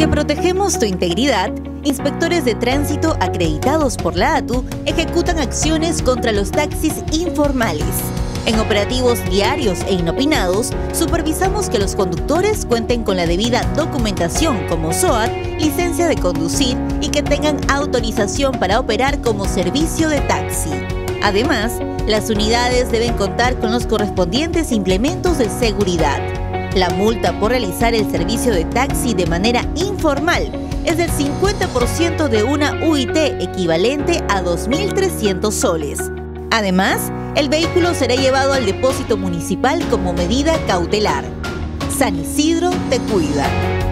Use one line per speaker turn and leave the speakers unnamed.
Porque protegemos tu integridad, inspectores de tránsito acreditados por la ATU ejecutan acciones contra los taxis informales. En operativos diarios e inopinados, supervisamos que los conductores cuenten con la debida documentación como SOAT, licencia de conducir y que tengan autorización para operar como servicio de taxi. Además, las unidades deben contar con los correspondientes implementos de seguridad. La multa por realizar el servicio de taxi de manera informal es del 50% de una UIT equivalente a 2.300 soles. Además, el vehículo será llevado al depósito municipal como medida cautelar. San Isidro te cuida.